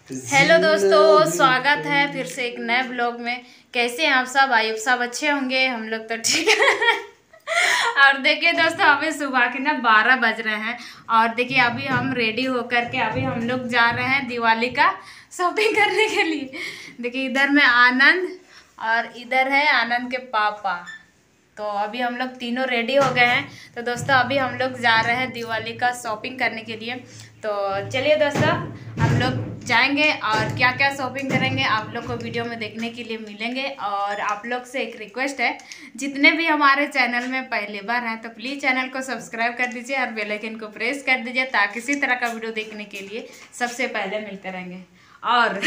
Hello दोस्तों, स्वागत है फिर से एक नए ब्लॉग में। कैसे हैं आप सब? आई सब अच्छे होंगे। हम लोग तो ठीक है। और देखिए दोस्तों, अभी सुबह के ना 12 बज रहे हैं और देखिए अभी हम रेडी होकर के अभी हम लोग जा रहे हैं दिवाली का शॉपिंग करने के लिए। देखिए इधर में आनंद और इधर है आनंद के पापा। तो अभी हम लोग तीनों रेडी हो गए हैं। तो दोस्तों अभी हम लोग जा रहे हैं दिवाली का शॉपिंग करने के लिए। तो चलिए दोस्तों, हम लोग जाएंगे और क्या क्या शॉपिंग करेंगे आप लोग को वीडियो में देखने के लिए मिलेंगे। और आप लोग से एक रिक्वेस्ट है, जितने भी हमारे चैनल में पहली बार हैं तो प्लीज़ चैनल को सब्सक्राइब कर दीजिए और बेल आइकन को प्रेस कर दीजिए, ताकि इसी तरह का वीडियो देखने के लिए सबसे पहले मिलते रहेंगे। और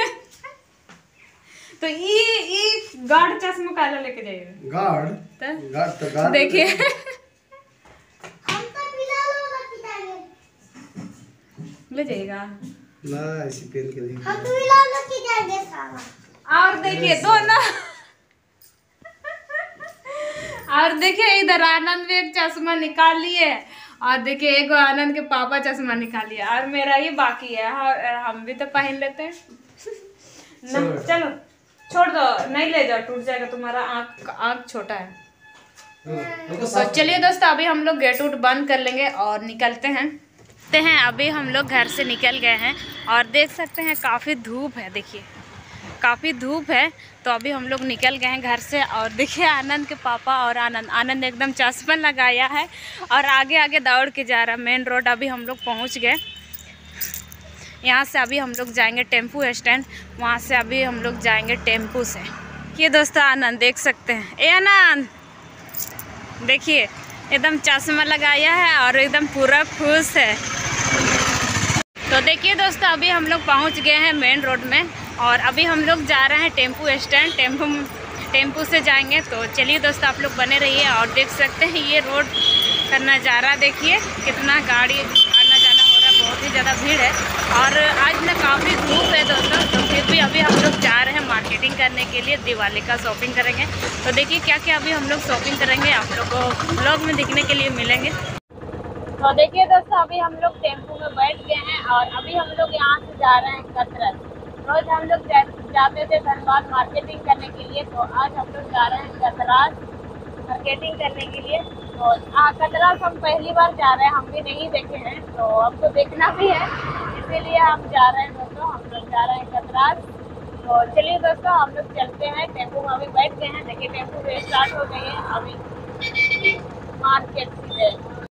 तो ये गार्ड चश्मा काला लेके जाइए। गार्ड देखिए। हम तो ले जाइएगा ना, ऐसी पेन के लिए हम तो लेके जाएंगे साला। और देखिए दोनों। और देखिए इधर आनंद भी एक चश्मा निकाल लिए और देखिए एक आनंद के पापा चश्मा निकाल लिया और मेरा ही बाकी है। हम भी तो पहन लेते हैं ना। चलो छोड़ दो, नहीं ले जाओ, टूट जाएगा तुम्हारा। आँख छोटा है। तो चलिए दोस्तों, अभी हम लोग गेट उट बंद कर लेंगे और निकलते हैं। अभी हम लोग घर से निकल गए हैं और देख सकते हैं काफ़ी धूप है। देखिए काफ़ी धूप है। तो अभी हम लोग निकल गए हैं घर से और देखिए आनंद के पापा और आनंद एकदम चश्मा लगाया है और आगे आगे दौड़ के जा रहा है। मेन रोड अभी हम लोग पहुँच गए। यहाँ से अभी हम लोग जाएंगे टेम्पू स्टैंड, वहाँ से अभी हम लोग जाएंगे टेम्पू से। ये दोस्तों आनंद देख सकते हैं। ए आनंद देखिए एकदम चश्मा लगाया है और एकदम पूरा खुश है। तो देखिए दोस्तों, अभी हम लोग पहुँच गए हैं मेन रोड में और अभी हम लोग जा रहे हैं टेम्पू स्टैंड। टेम्पू से जाएंगे। तो चलिए दोस्तों, आप लोग बने रहिए। और देख सकते हैं ये रोड का नज़ारा देखिए, कितना गाड़ी आना जाना हो रहा है, बहुत ही ज़्यादा भीड़ है। और आज ना काफ़ी धूप है दोस्तों, तो फिर भी अभी हम लोग जा रहे हैं मार्केटिंग करने के लिए, दिवाली का शॉपिंग करेंगे। तो देखिए क्या क्या अभी हम लोग शॉपिंग करेंगे, आप लोग को ब्लॉग में दिखने के लिए मिलेंगे। तो देखिए दोस्तों, अभी हम लोग टेम्पू में बैठ गए हैं और अभी हम लोग यहाँ से जा रहे हैं कतरस। रोज हम लोग जाते थे धनबाद मार्केटिंग करने के लिए, तो आज हम लोग जा रहे हैं कतरास मार्केटिंग करने के लिए। तो कतरास हम पहली बार जा रहे हैं, हम भी नहीं देखे हैं, तो हमको देखना भी है, इसीलिए हम जा रहे हैं दोस्तों। हम लोग जा रहे हैं कतरास। तो चलिए दोस्तों, हम लोग चलते हैं। टेम्पू में अभी बैठ गए हैं। देखिए टेम्पू से स्टार्ट हो गई है अभी मार्केट से।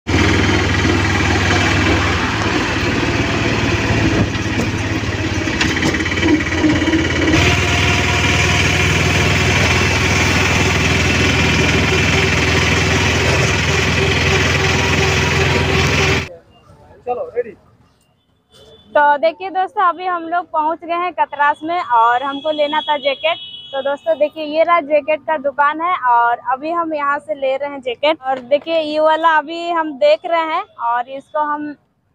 चलो रेडी। तो देखिए दोस्तों, अभी हम लोग पहुंच गए हैं कतरास में और हमको लेना था जैकेट। तो दोस्तों देखिए ये रहा जैकेट का दुकान है और अभी हम यहाँ से ले रहे हैं जैकेट। और देखिए ये वाला अभी हम देख रहे हैं और इसको हम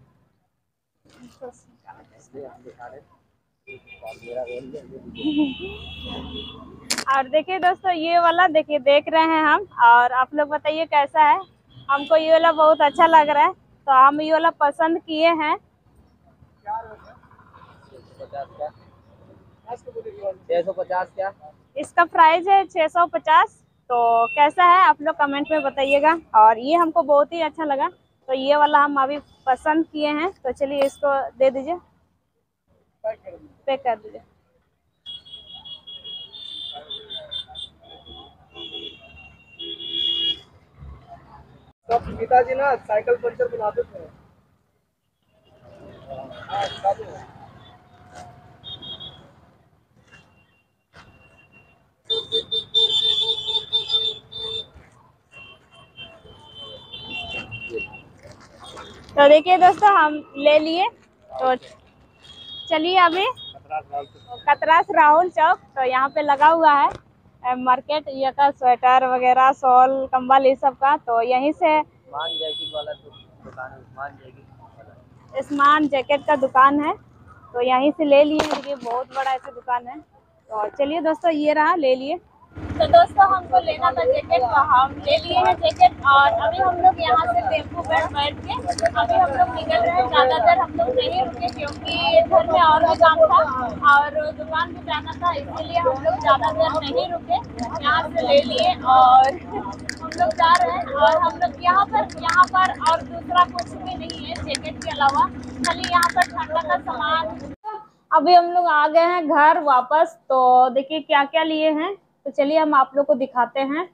और देखिए दोस्तों ये वाला देखिए देख रहे हैं हम। और आप लोग बताइए कैसा है। हमको ये वाला बहुत अच्छा लग रहा है, तो हम ये वाला पसंद किए हैं। 650 क्या? इसका प्राइस है 650। तो कैसा है आप लोग कमेंट में बताइएगा। और ये हमको बहुत ही अच्छा लगा, तो ये वाला हम अभी पसंद किए हैं। तो चलिए इसको दे दीजिए, पैक कर दीजिए। सब पिताजी ना साइकिल पंचर बनाते थे। तो देखिए दोस्तों हम ले लिए। तो चलिए अभी कतरास राहुल चौक, तो यहाँ पे लगा हुआ है मार्केट, ये का स्वेटर वगैरह, शॉल, कंबल, ये सब का। तो यहीं से जैकेट वाला दुकान है, स्मान जैकेट का दुकान है, तो यहीं से ले लिए। देखिए बहुत बड़ा ऐसा दुकान है। तो चलिए दोस्तों ये रहा, ले लिए। तो दोस्तों हमको लेना था जैकेट, तो हम ले लिए हैं जैकेट। और अभी हम लोग यहाँ से टेम्पो पर बैठ के अभी हम लोग निकल रहे हैं। ज़्यादा देर हम लोग नहीं रुके क्योंकि घर में और भी काम था और दुकान भी जाना था, इसीलिए हम लोग ज़्यादा देर नहीं रुके, यहाँ से ले लिए और हम लोग जा रहे हैं। और हम लोग यहाँ पर और दूसरा कुछ भी नहीं है जैकेट के अलावा, खाली यहाँ पर ठंडा का सामान। अभी हम लोग आ गए हैं घर वापस। तो देखिए क्या क्या लिए हैं, तो चलिए हम आप लोग को दिखाते हैं।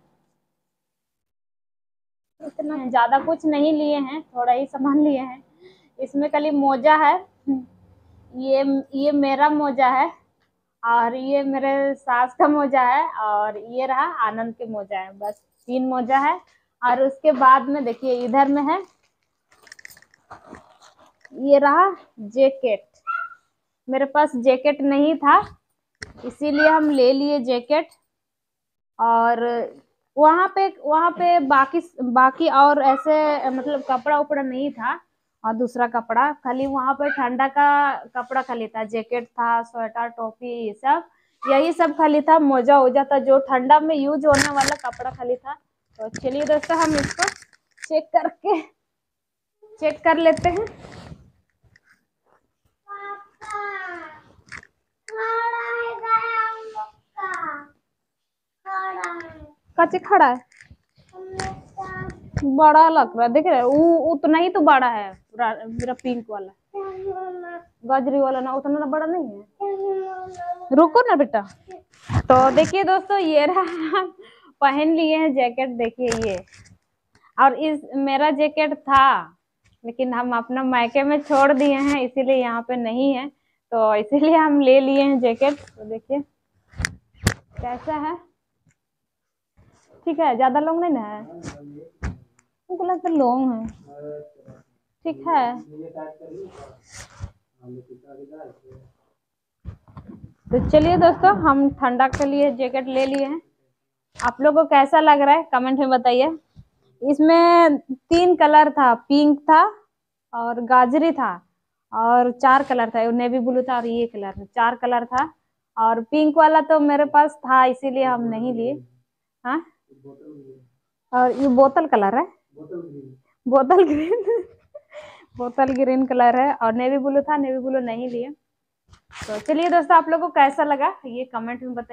इतना ज्यादा कुछ नहीं लिए हैं, थोड़ा ही सामान लिए हैं। इसमें खाली मोजा है, ये ये मेरा मोजा है, और ये मेरे सास का मोजा है, और ये रहा आनंद के मोजा है। बस 3 मोजा है। और उसके बाद में देखिए इधर में है, ये रहा जैकेट। मेरे पास जैकेट नहीं था, इसीलिए हम ले लिए जैकेट। और वहाँ पे बाकी बाकी और ऐसे मतलब कपड़ा उपड़ा नहीं था, और दूसरा कपड़ा खाली वहाँ पे ठंडा का कपड़ा खाली था, जैकेट था, स्वेटर, टोपी, ये सब यही सब खाली था। मोजा वोजा था, जो ठंडा में यूज होने वाला कपड़ा खाली था। तो चलिए दोस्तों हम इसको चेक कर लेते हैं। कच्चे खड़ा है, बड़ा लग रहा है, देख रहे उतना ही तो बड़ा है। मेरा पिंक वाला गजरी वाला ना उतना बड़ा नहीं है। रुको ना बेटा। तो देखिए दोस्तों ये रहा पहन लिए हैं जैकेट, देखिए ये। और इस मेरा जैकेट था, लेकिन हम अपना मायके में छोड़ दिए हैं, इसीलिए यहाँ पे नहीं है, तो इसीलिए हम ले लिए हैं जैकेट। तो देखिए कैसा है, ठीक है, ज्यादा लॉन्ग नहीं ना है, हमको लगता है लॉन्ग है, ठीक है। तो चलिए दोस्तों हम ठंडा के लिए जैकेट ले लिए हैं। आप लोगों को कैसा लग रहा है कमेंट में बताइए। इसमें 3 कलर था, पिंक था और गाजरी था, और 4 कलर था, नेवी ब्लू था, और ये कलर, 4 कलर था। और पिंक वाला तो मेरे पास था, इसीलिए हम नहीं लिए। हाँ, और ये बोतल कलर है, बोतल ग्रीन बोतल ग्रीन कलर है, और नेवी ब्लू था, नेवी ब्लू नहीं लिए। तो चलिए दोस्तों आप लोगों को कैसा लगा ये कमेंट में बताइए।